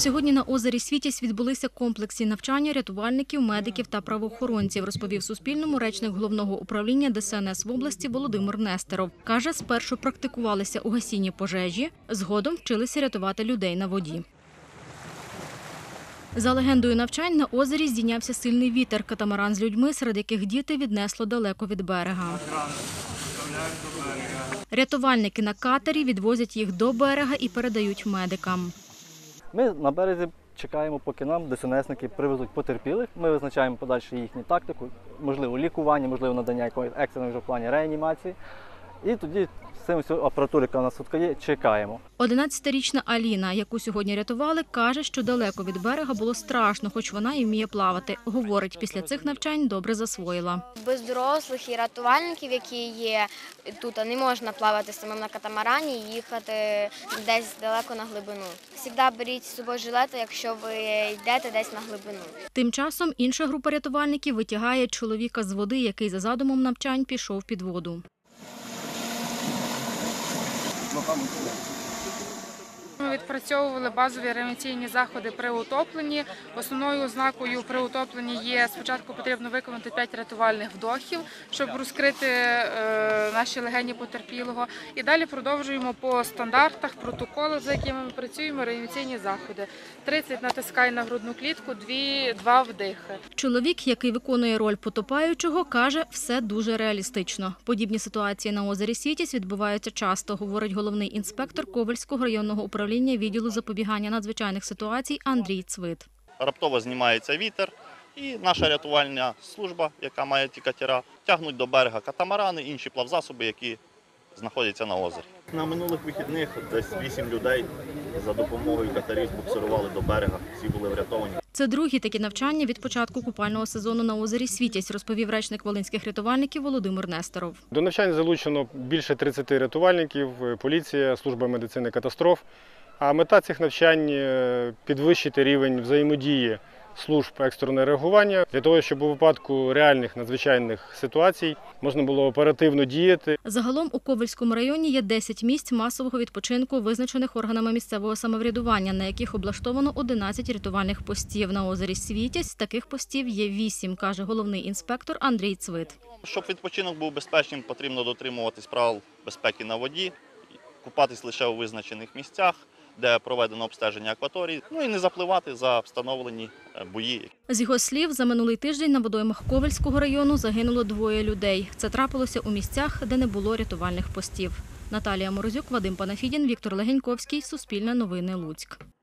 Сьогодні на озері Світязь відбулися комплексні навчання рятувальників, медиків та правоохоронців, розповів Суспільному речник Головного управління ДСНС в області Володимир Нестеров. Каже, спершу практикувалися у гасінні пожежі, згодом вчилися рятувати людей на воді. За легендою навчань, на озері здійнявся сильний вітер. Катамаран з людьми, серед яких діти, віднесло далеко від берега. Рятувальники на катері відвозять їх до берега і передають медикам. Ми на березі чекаємо, поки нам ДСНСники привезуть потерпілих. Ми визначаємо подальшу їхню тактику, можливо, лікування, можливо, надання якоїсь екстреної вже в плані реанімації. І тоді з цим всю апаратуру, яка у нас тут є, чекаємо. 11-річна Аліна, яку сьогодні рятували, каже, що далеко від берега було страшно, хоч вона і вміє плавати. Говорить, після цих навчань добре засвоїла. Без дорослих і рятувальників, які є тут, не можна плавати самим на катамарані і їхати десь далеко на глибину. Завжди беріть з собою жилети, якщо ви йдете десь на глибину. Тим часом інша група рятувальників витягає чоловіка з води, який за задумом навчань пішов під воду. Ми відпрацьовували базові реанімаційні заходи при утопленні. Основною ознакою при утопленні є, спочатку потрібно виконати 5 рятувальних вдохів, щоб розкрити наші легені потерпілого. І далі продовжуємо по стандартах, протоколах, за якими ми працюємо, реанімаційні заходи. 30 натискань на грудну клітку, 2 вдихи. Чоловік, який виконує роль потопаючого, каже, все дуже реалістично. Подібні ситуації на озері Світязь відбуваються часто, говорить головний інспектор Ковельського районного управління відділу запобігання надзвичайних ситуацій Андрій Цвит. Раптово знімається вітер і наша рятувальна служба, яка має ті катера, тягнуть до берега катамарани, інші плавзасоби, які знаходяться на озері. На минулих вихідних десь 8 людей за допомогою катерів збуксирували до берега, всі були врятовані. Це другі такі навчання від початку купального сезону на озері Світязь, розповів речник волинських рятувальників Володимир Нестеров. До навчань залучено більше 30 рятувальників, поліція, служба медицини катастроф. А мета цих навчань – підвищити рівень взаємодії служб екстреного реагування, для того, щоб у випадку реальних надзвичайних ситуацій можна було оперативно діяти. Загалом у Ковельському районі є 10 місць масового відпочинку, визначених органами місцевого самоврядування, на яких облаштовано 11 рятувальних постів. На озері Світязь таких постів є 8, каже головний інспектор Андрій Цвит. Щоб відпочинок був безпечним, потрібно дотримуватись правил безпеки на воді, купатись лише у визначених місцях, де проведено обстеження акваторії, і не запливати за встановлені буї. З його слів, за минулий тиждень на водоймах Ковельського району загинуло 2 людей. Це трапилося у місцях, де не було рятувальних постів. Наталія Морозюк, Вадим Панафідін, Віктор Легеньковський, Суспільне новини, Луцьк.